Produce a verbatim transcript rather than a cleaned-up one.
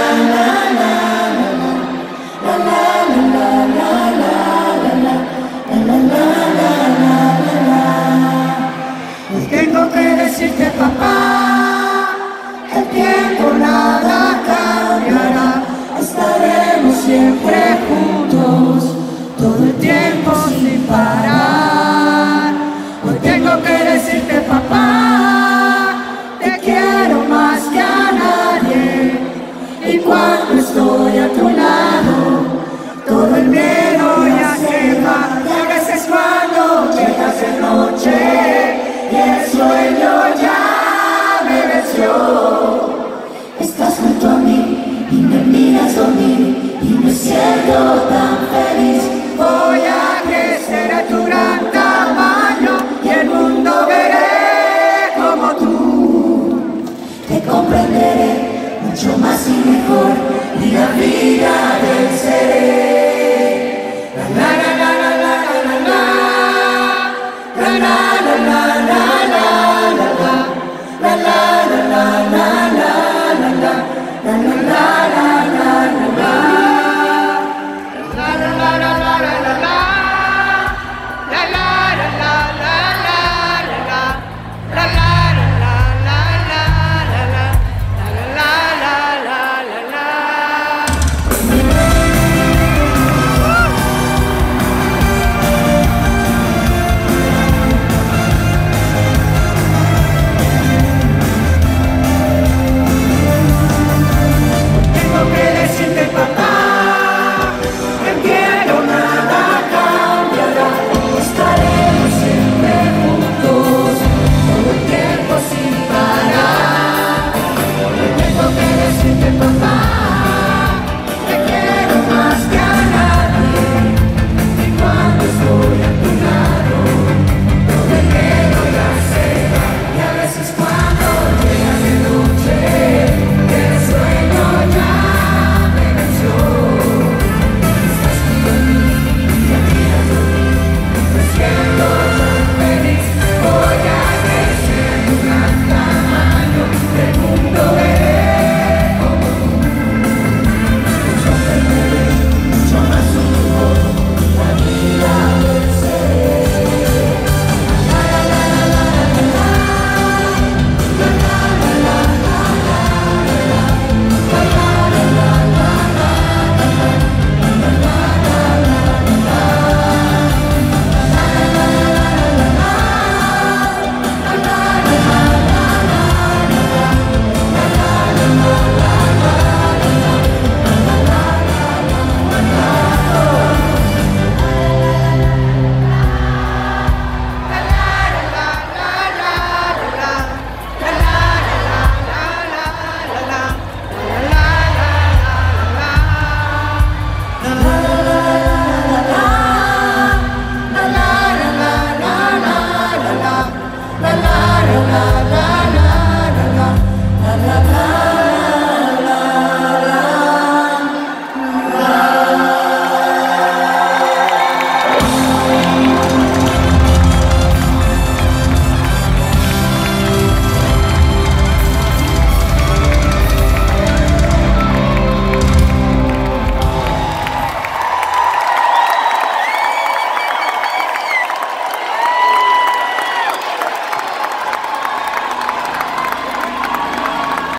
Tengo que decirte, papá, el tiempo nada cambiará, estaremos siempre juntos, todo el tiempo sin parar. Hoy tengo que decirte, papá, te quiero más que a nadie, y cuando estoy a tu lado, todo el miedo ya se va. Y a veces cuando llegas de noche y el sueño ya me venció, estás junto a mí y me miras dormir y me siento tan feliz. Voy a crecer a tu gran tamaño y el mundo veré como tú. Te comprenderé mucho más y mejor y la vida venceré.